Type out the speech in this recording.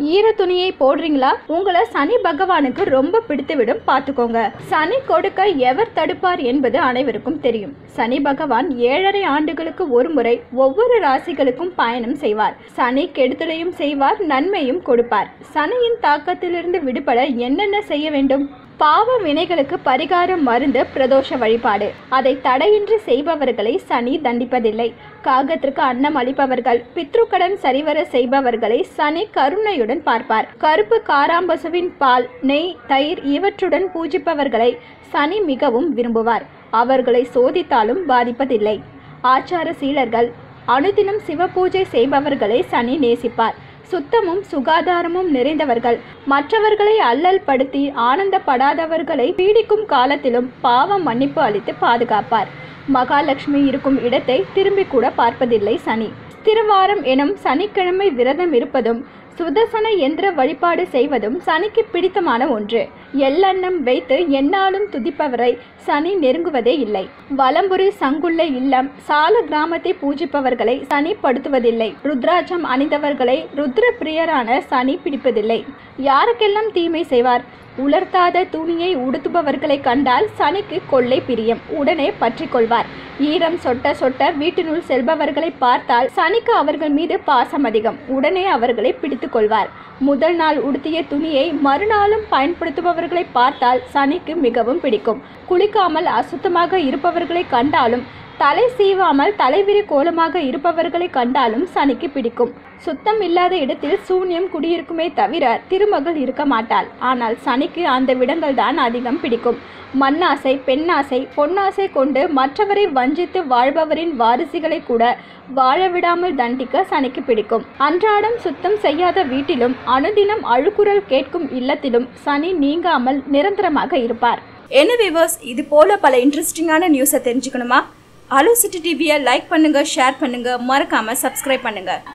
ஈர துணியை போடுறீங்களா? உங்களை சனி பகவானுக்கு ரொம்ப பிடித்துவிடும், பார்த்துக்கோங்க. சனி கொடுக்க எவர் தடுப்பார் என்பது அனைவருக்கும் தெரியும். சனி பகவான் 7.5 ஆண்டுகளுக்கு ஒரு முறை ஒவ்வொரு ராசிகளுக்கும் பயணம் செய்வார். சனி கெடுதலையும் செய்வார், நன்மையும் கொடுப்பார். சனியின் தாக்கத்திலிருந்து விடுபட என்னென்ன செய்ய வேண்டும்? பாவ வினைகளுக்கு பரிகாரம் மருந்து பிரதோஷ வழிபாடு. அதை தடையின்றி செய்பவர்களை சனி தண்டிப்பதில்லை. காகத்திற்கு அன்னம் அளிப்பவர்கள், பித்ருக்கடன் சரிவர செய்பவர்களை சனி கருணையுடன் பார்ப்பார். கருப்பு காராம்பசுவின் பால், நெய், தயிர் இவற்றுடன் பூஜிப்பவர்களை சனி மிகவும் விரும்புவார். அவர்களை சோதித்தாலும் பாதிப்பதில்லை. ஆச்சார சீலர்கள், அனுதினம் சிவ பூஜை செய்பவர்களை சனி நேசிப்பார். சுத்தமும் சுகாதாரமும் நிறைந்தவர்கள், மற்றவர்களை அல்லல் படுத்தி ஆனந்தப்படாதவர்களை பீடிக்கும் காலத்திலும் பாவ மன்னிப்பு அளித்து பாதுகாப்பார். மகாலட்சுமி இருக்கும் இடத்தை திரும்பி கூட பார்ப்பதில்லை சனி. திருவாரம் எனும் சனிக்கிழமை விரதம் இருப்பதும் சுதர்சன எந்திர வழிபாடு செய்வதும் சனிக்கு பிடித்தமான ஒன்று. எள்ளெண்ணம் வைத்து எந்நாளும் துதிப்பவரை சனி நெருங்குவதே இல்லை. வலம்புரி சங்குள்ள இல்லம், சால கிராமத்தை பூஜிப்பவர்களை சனி படுத்துவதில்லை. ருத்ராட்சம் அணிந்தவர்களை ருத்ர பிரியரான சனி பிடிப்பதில்லை. யாருக்கெல்லாம் தீமை செய்வார்? உலர்த்தாத துணியை உடுத்துபவர்களை கண்டால் சனிக்கு கொள்ளை பிரியம், உடனே பற்றி கொள்வார். ஈரம் சொட்ட சொட்ட வீட்டினுள் செல்பவர்களை பார்த்தால் சனிக்கு அவர்கள் மீது பாசம் அதிகம், உடனே அவர்களை பிடித்து கொள்வார். முதல் நாள் உடுத்திய துணியை மறுநாளும் பயன்படுத்துபவர்களை பார்த்தால் சனிக்கு மிகவும் பிடிக்கும். குளிக்காமல் அசுத்தமாக இருப்பவர்களை கண்டாலும், தலை சீவாமல் தலைவிரி கோலமாக இருப்பவர்களை கண்டாலும் சனிக்கு பிடிக்கும். சுத்தம் இல்லாத இடத்தில் சூன்யம் குடியிருக்குமே தவிர திருமகள் இருக்க மாட்டாள். ஆனால் சனிக்கு அந்த விடங்கள் தான் அதிகம் பிடிக்கும். மண்ணாசை, பெண்ணாசை, பொன்னாசை கொண்டு மற்றவரை வஞ்சித்து வாழ்பவரின் வாரிசுகளை கூட வாழ விடாமல் தண்டிக்க சனிக்கு பிடிக்கும். அன்றாடம் சுத்தம் செய்யாத வீட்டிலும் அனுதினம் அழுக்குரல் கேட்கும் இல்லத்திலும் சனி நீங்காமல் நிரந்தரமாக இருப்பார். என்ன வியூவர்ஸ், இது போல பல இன்ட்ரெஸ்டிங்கான நியூஸை தெரிஞ்சுக்கணுமா? ஹலோ சிட்டி டிவியை லைக் பண்ணுங்க, ஷேர் பண்ணுங்க, மறக்காம சப்ஸ்கிரைப் பண்ணுங்க.